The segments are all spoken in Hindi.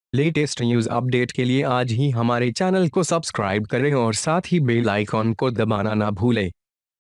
लेटेस्ट न्यूज अपडेट के लिए आज ही हमारे चैनल को सब्सक्राइब करें और साथ ही बेल आइकॉन को दबाना ना भूलें।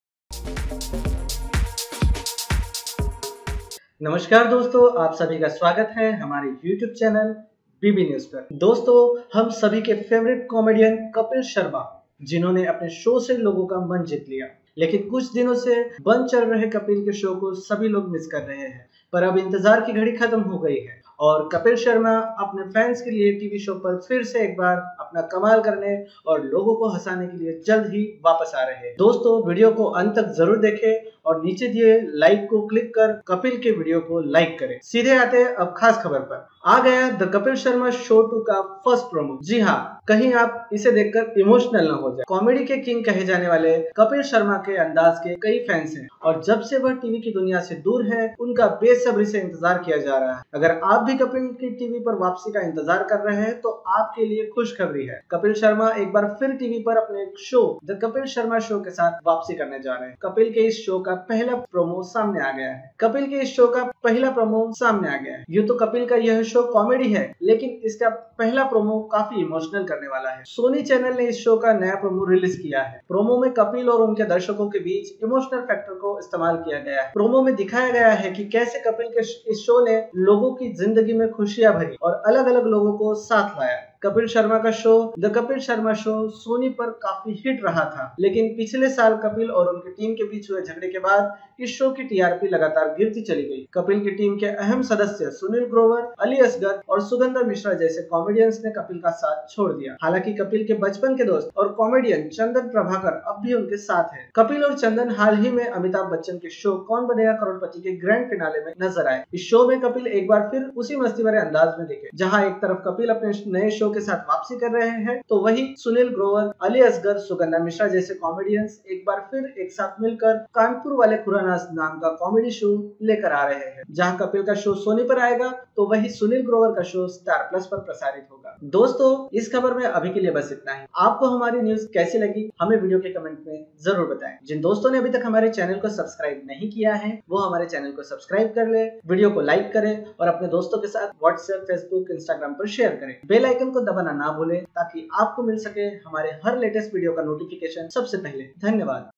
नमस्कार दोस्तों, आप सभी का स्वागत है हमारे YouTube चैनल बीबी न्यूज पर। दोस्तों, हम सभी के फेवरेट कॉमेडियन कपिल शर्मा, जिन्होंने अपने शो से लोगों का मन जीत लिया, लेकिन कुछ दिनों से बंद चल रहे कपिल के शो को सभी लोग मिस कर रहे हैं। पर अब इंतजार की घड़ी खत्म हो गई है और कपिल शर्मा अपने फैंस के लिए टीवी शो पर फिर से एक बार अपना कमाल करने और लोगों को हंसाने के लिए जल्द ही वापस आ रहे हैं। दोस्तों, वीडियो को अंत तक जरूर देखें और नीचे दिए लाइक को क्लिक कर कपिल के वीडियो को लाइक करें। सीधे आते हैं अब खास खबर पर। आ गया द कपिल शर्मा शो 2 का फर्स्ट प्रोमो। जी हाँ, कहीं आप इसे देखकर इमोशनल न हो जाए। कॉमेडी के किंग कहे जाने वाले कपिल शर्मा के अंदाज के कई फैंस हैं और जब से वह टीवी की दुनिया से दूर है, उनका बेसब्री से इंतजार किया जा रहा है। अगर आप भी कपिल की टीवी पर वापसी का इंतजार कर रहे हैं तो आपके लिए खुशखबरी है। कपिल शर्मा एक बार फिर टीवी पर अपने show the Kapil Sharma show के साथ वापसी करने जा रहे हैं। कपिल के इस शो का पहला प्रोमो सामने आ गया है। कपिल के इस शो का पहला प्रोमो सामने आ गया है। यूं तो कपिल का यह शो कॉमेडी है, लेकिन इसका पहला प्रोमो काफी इमोशनल करने वाला है। सोनी चैनल ने इस शो का नया प्रोमो रिलीज किया है। प्रोमो में कपिल और उनके दर्शकों के बीच इमोशनल फैक्टर को इस्तेमाल किया गया है। प्रोमो में दिखाया गया है कि कैसे कपिल के इस शो ने लोगों की जिंदगी में खुशियां भरी और अलग अलग लोगों को साथ लाया। कपिल शर्मा का show the Kapil Sharma show Sony पर काफी हिट रहा था, लेकिन पिछले साल कपिल और उनकी टीम के बीच हुए झगड़े के बाद इस शो की टीआरपी लगातार गिरती चली गई। कपिल की टीम के अहम सदस्य सुनील ग्रोवर, असगर और सुगंधा मिश्रा जैसे कॉमेडियंस ने कपिल का साथ छोड़ दिया। हालांकि कपिल के बचपन के दोस्त और कॉमेडियन चंदन प्रभाकर अब भी उनके साथ है। कपिल और चंदन हाल ही में अमिताभ बच्चन के शो कौन बनेगा करोड़पति के ग्रैंड फिनाले में नजर आए। इस शो में कपिल एक बार फिर उसी मस्ती भरे अंदाज में दिखे। जहाँ एक तरफ कपिल अपने नए शो के साथ वापसी कर रहे हैं, तो वही सुनील ग्रोवर, असगर, सुगंधा मिश्रा जैसे कॉमेडियंस एक बार फिर एक साथ मिलकर कानपुर वाले खुरानास नाम का कॉमेडी शो लेकर आ रहे हैं। जहां कपिल का शो सोनी पर आएगा, तो वही सुनील ग्रोवर का शो स्टार प्लस पर प्रसारित होगा। दोस्तों, इस खबर में अभी के लिए बस इतना ही। आपको हमारी न्यूज कैसी लगी, हमें वीडियो के कमेंट में जरूर बताएं। जिन दोस्तों ने अभी तक हमारे चैनल को सब्सक्राइब नहीं किया है, वो हमारे चैनल को सब्सक्राइब कर ले, वीडियो को लाइक करें और अपने दोस्तों के साथ व्हाट्सएप, फेसबुक, इंस्टाग्राम पर शेयर करें। बेल आइकन को दबाना ना भूलें ताकि आपको मिल सके हमारे हर लेटेस्ट वीडियो का नोटिफिकेशन सबसे पहले। धन्यवाद।